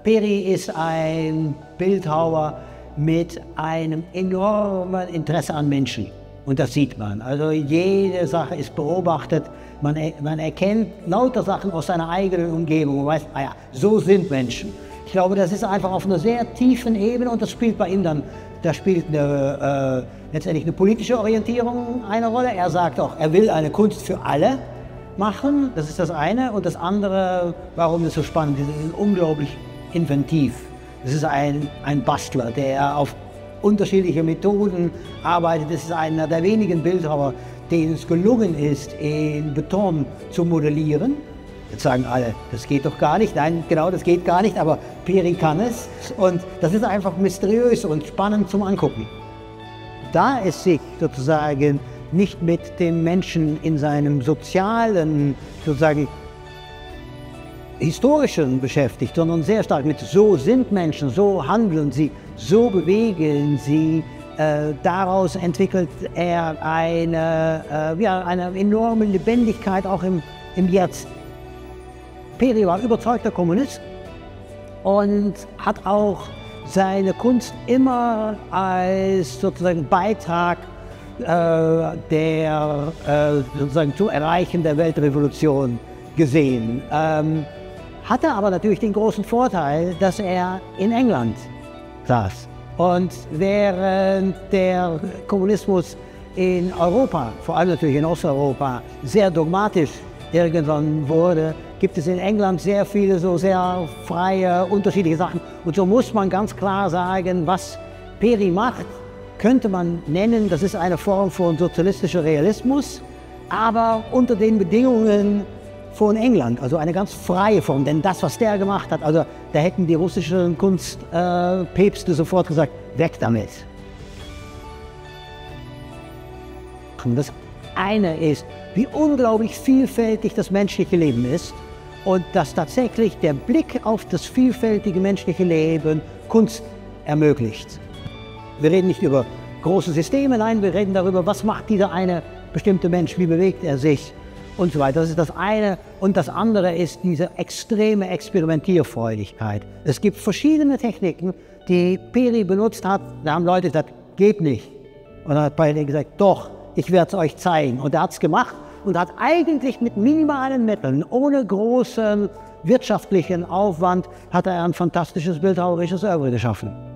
Peri ist ein Bildhauer mit einem enormen Interesse an Menschen. Und das sieht man. Also jede Sache ist beobachtet. Man erkennt lauter Sachen aus seiner eigenen Umgebung. Man weiß, ah ja, so sind Menschen. Ich glaube, das ist einfach auf einer sehr tiefen Ebene und das spielt bei ihm dann, da spielt letztendlich eine politische Orientierung eine Rolle. Er sagt auch, er will eine Kunst für alle machen. Das ist das eine. Und das andere, warum das so spannend ist, ist unglaublich inventiv. Es ist ein Bastler, der auf unterschiedliche Methoden arbeitet. Es ist einer der wenigen Bildhauer, denen es gelungen ist, in Beton zu modellieren. Jetzt sagen alle, das geht doch gar nicht. Nein, genau, das geht gar nicht, aber Peri kann es. Und das ist einfach mysteriös und spannend zum Angucken. Da es sich sozusagen nicht mit dem Menschen in seinem sozialen, sozusagen historischen beschäftigt, sondern sehr stark mit so sind Menschen, so handeln sie, so bewegen sie. Daraus entwickelt er eine enorme Lebendigkeit auch im Jetzt. Peri war überzeugter Kommunist und hat auch seine Kunst immer als sozusagen Beitrag sozusagen zum Erreichen der Weltrevolution gesehen. Hatte aber natürlich den großen Vorteil, dass er in England saß. Und während der Kommunismus in Europa, vor allem natürlich in Osteuropa, sehr dogmatisch irgendwann wurde, gibt es in England sehr viele so sehr freie, unterschiedliche Sachen. Und so muss man ganz klar sagen, was Peri macht, könnte man nennen, das ist eine Form von sozialistischer Realismus, aber unter den Bedingungen von England, also eine ganz freie Form, denn das, was der gemacht hat, also da hätten die russischen Kunstpäpste sofort gesagt, weg damit. Das eine ist, wie unglaublich vielfältig das menschliche Leben ist und dass tatsächlich der Blick auf das vielfältige menschliche Leben Kunst ermöglicht. Wir reden nicht über große Systeme, nein, wir reden darüber, was macht dieser eine bestimmte Mensch, wie bewegt er sich und so weiter. Das ist das eine. Und das andere ist diese extreme Experimentierfreudigkeit. Es gibt verschiedene Techniken, die Peri benutzt hat. Da haben Leute gesagt, geht nicht. Und dann hat Peri gesagt, doch, ich werde es euch zeigen. Und er hat es gemacht und hat eigentlich mit minimalen Mitteln, ohne großen wirtschaftlichen Aufwand, hat er ein fantastisches bildhauerisches Oeuvre geschaffen.